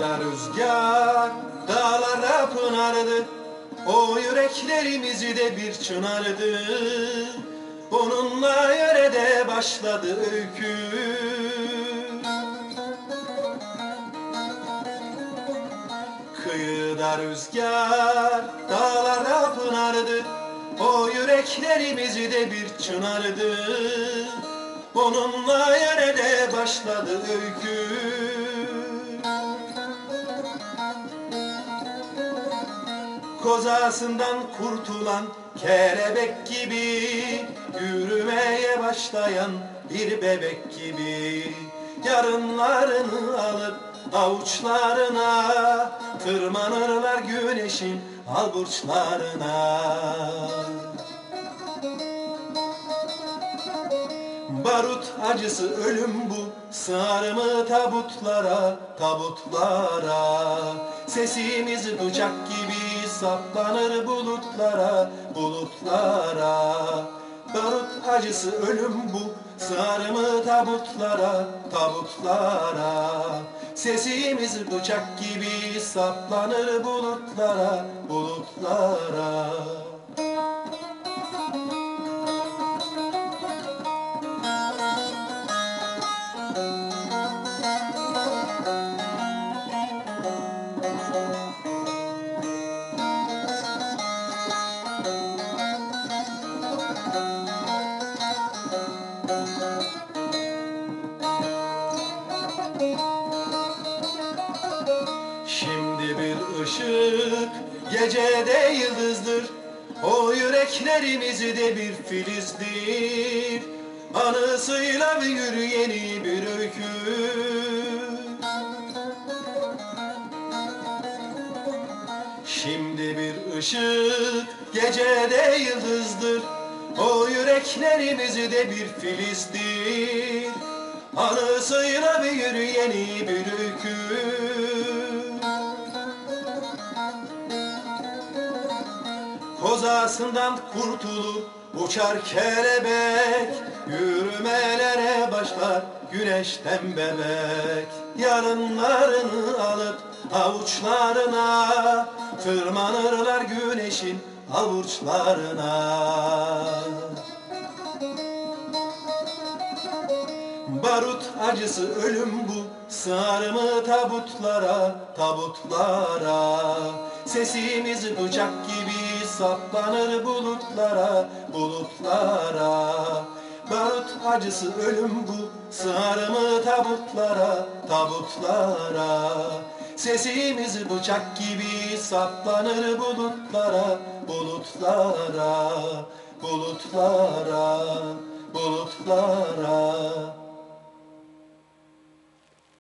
Kıyıda rüzgar, dağlara pınardı, o yüreklerimizi de bir çınardı. Onunla yörede başladı öykü. Kıyıda rüzgar, dağlarda pınardı, o yüreklerimizi de bir çınardı. Onunla yörede başladı öykü. Kozasından kurtulan kelebek gibi, yürümeye başlayan bir bebek gibi, yarınlarını alıp avuçlarına tırmanırlar güneşin alburçlarına. Barut acısı ölüm bu, sığar mı tabutlara, tabutlara? Sesimiz bıçak gibi saplanır bulutlara, bulutlara. Barut acısı ölüm bu, sığar mı tabutlara, tabutlara? Sesimiz bıçak gibi saplanır bulutlara, bulutlara. Şimdi bir ışık, gecede yıldızdır, o yüreklerimizi de bir filizdir. Anısıyla büyür yeni bir öykü. Şimdi bir ışık, gecede yıldızdır, o yüreklerimizi de bir filizdir. Anısıyla büyür yeni bir öykü. Kozasından kurtulup uçar kelebek, yürümelere başlar güneşten bebek. Yarınlarını alıp avuçlarına tırmanırlar güneşin avuçlarına. Barut acısı ölüm bu, sığar mı tabutlara, tabutlara? Sesimiz bıçak gibi saplanır bulutlara, bulutlara. Barut acısı ölüm bu, sığar mı tabutlara, tabutlara? Sesimiz bıçak gibi saplanır bulutlara, bulutlara, bulutlara, bulutlara.